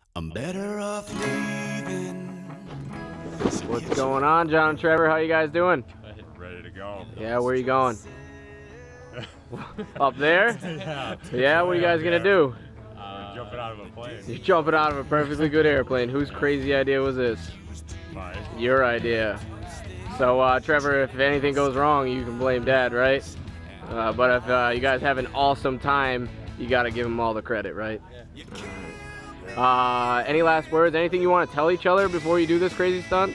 I'm better off leaving. What's going on, John and Trevor? How you guys doing? Ready to go. Yeah, where are you going? Up there? Yeah. Yeah, what are you guys gonna do? We're jumping out of a plane. You're jumping out of a perfectly good airplane. Whose crazy idea was this? Mine. Your idea. So, Trevor, if anything goes wrong, you can blame Dad, right? But if you guys have an awesome time, you gotta give him all the credit, right? Any last words? Anything you want to tell each other before you do this crazy stunt?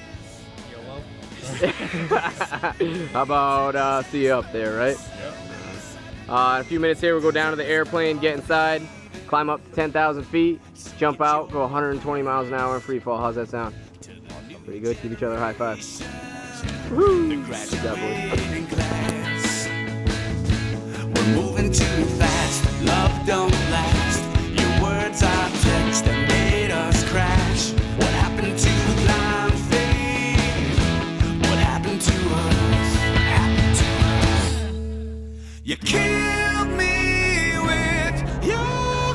How about see you up there, right? Yep. In a few minutes here, we'll go down to the airplane, get inside, climb up to 10,000 feet, jump out, go 120 miles an hour in free fall. How's that sound? Pretty good. Give each other a high five. Woo! Good job, boys. We're moving too fast. Love don't last. Your words are text that made us crash. What happened to blind faith? What happened to us? Happened to us. You killed me with your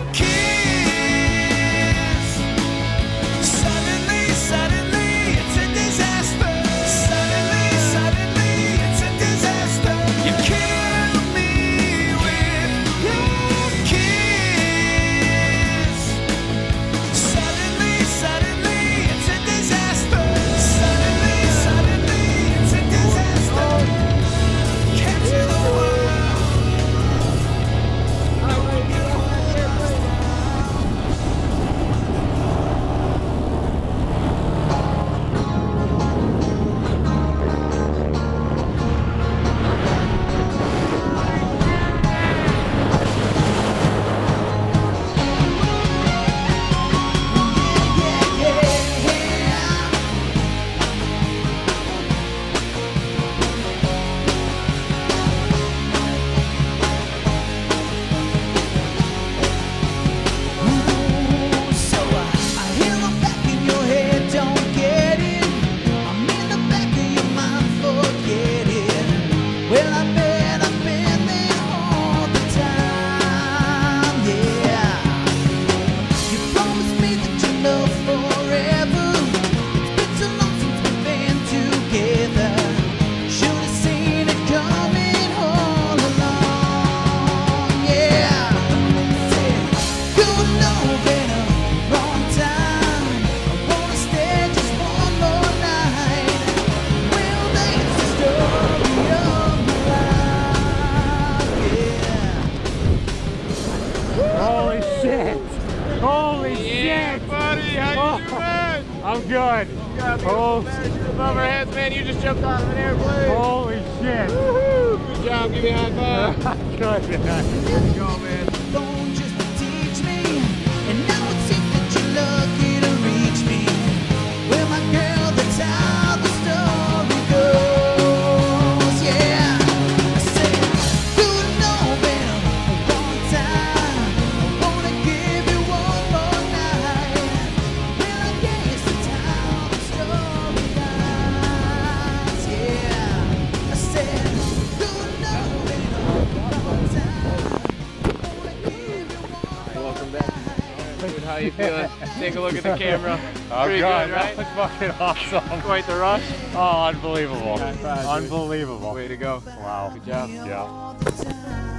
kiss. Suddenly, it's a disaster. Suddenly, it's a disaster. You killed me with your kiss. Suddenly, it's a disaster. Suddenly, it's a disaster. Capture the world. Holy shit, buddy! How you doing? I'm good. Above our heads, man. You just jumped out of an airplane. Holy shit! Good job. Give me a high five. Good, man. Let's go, man. Don't just teach me, and now it seems that you're lucky to reach me. Well, my girl, that's how the story goes. Yeah, I said you know better one time. I wanna give you one more night. Well, I guess that's how the story goes. Yeah, I said you know better one time. Welcome back. Dude, how you feeling? Take a look at the camera. Oh, Pretty God, good, right? that was fucking awesome. Quite the rush. Oh, unbelievable. High five, dude. Unbelievable. Way to go. Wow. Good job. Yeah. All the time.